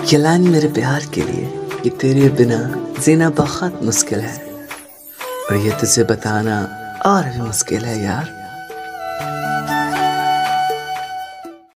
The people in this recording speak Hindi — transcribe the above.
गिलानी मेरे प्यार के लिए कि तेरे बिना जीना बहुत मुश्किल है, और ये तुझे बताना और भी मुश्किल है यार।